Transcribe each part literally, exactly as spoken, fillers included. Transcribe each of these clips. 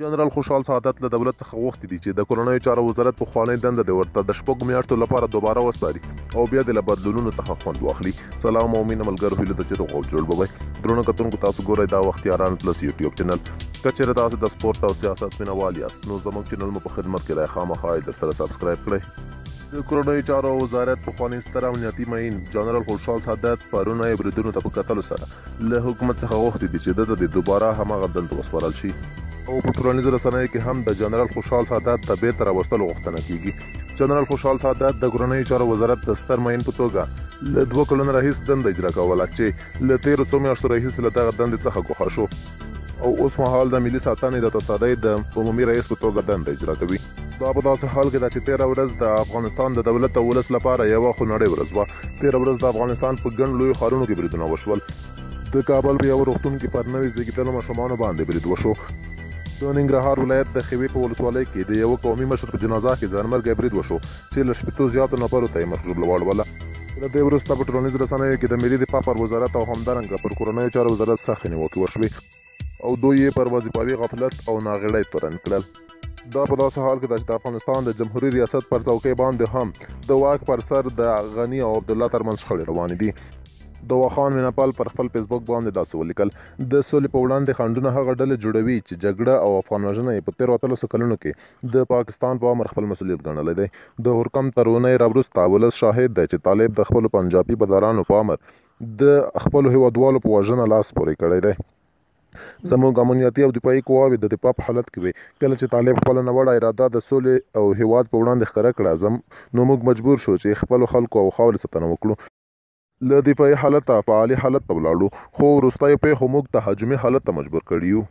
جنرال خوشحال سعادت له دولت څخه غوښتي دي چې د کورنیو چارو وزارت پخوانۍ دنده د ورته د شپږو میاشتو لپاره دوباره وسپاري او بیا د له بدلونونو څخه خوند واخلي. سلام او مینه ملګرو، هیله ده چې روغ او جوړ به وئ. درنو کتونکو، تاسو ګورئ دا وختیاران پلس یوټیوب چینل. که چېرې تاسو د سپورټ او سیاست مینوال یاست نو زموږ چینل مو په خدمت کې دی، خامخا یې درسره سبسکرایب کړئ. د کورنیو چارو وزارت پخوانی ستر امنیتي معین جنرال خوشحال سعادت پرون یې بریدونو ته په کتلو سره له حکومت څخه غوښتي دي چې ده ته د دوباره هماغه دندې وسپارل شي او په ټولنیزو رسنیو کې هم د جنرال خوشحال سعادت ته بیرته راوستلو غوښتنه کیږي. جنرال خوشحال سعادت د کورنیو چارو وزارت د ستر معین په توګه له دوه کلونو راهیسې دنده اجرا کوله چې له تېرو څو میاشتو راهیسې له دغه دندې څخه ګوښه شو او اوس مهال د ملي ساتنې د تصدۍ د عمومي رئیس په توګه دنده اجرا کوي. دا په داسې حال کې ده چې تېره ورځ د افغانستان د دولت او ولس لپاره یوه خونړۍ ورځ وه. تېره ورځ د افغانستان په ګڼ لویو ښارونو کې بریدونه وشول. د کابل په یوه روغتون کې پر نوي زېږېدلو ماشومانو باندې برید وشو. د ننګرهار ولایت د خیوې په ولسوالۍ کې د یوه قومي مشر په جنازه کې ځانمرګی برید وشو چې له شپېتو زیاتو نفرو ته یې مخژوبله واړوله. له دې وروسته په ټولنیزو رسنیو کې د ملي دفاع پر وزارت او همدارنګه پر کورنیو چارو وزارت سختې نیوکې وشوې او دوی یې پر وظیفوي غفلت او ناغېړۍ تورن کړل. دا په داسې حال کې ده چې د افغانستان د جمهوري ریاست پر څوکۍ باندې هم د واک پر سر د غني او عبدالله ترمنځ شخړې روانې دي. د واخان میناپال پر خپل فیسبوک باندې داسې ولیکل: د سولې په وړاندې خنډونه هغه ډلې جوړوي چې جګړه او افغان وژنه یې په تېرو اتلسو کلونو کې د پاکستان په امر خپل مسؤلیت ګڼلی دی. د هورکم تر اونۍ راوروسته ولس شاهد دی چې طالب د خپلو پنجابي بدرانو په امر د خپلو هیوادوالو په وژنه لاس پورې کړی دی. زموږ امنیتي او دفاعي قواوې د دفاع په حالت کې وي. کله چې طالب خپله ناوړه اراده د سولې او هیواد په وړاندې ښکاره کړه نو موږ مجبور شو چې خپلو خلکو او خاورې ساتنه وکړو. له دفاعي حالته فعالي حالت ته ولاړو، خو وروستیو پیښو موږ تهاجمي حالت ته مجبور کړي یو.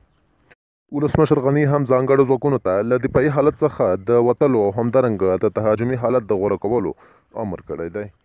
ولسمشر غني هم ځانګړو ځواکونو ته له دفاعي حالت څخه د وتلو او همدارنګه د تهاجمي حالت د غوره کولو امر کړی دی.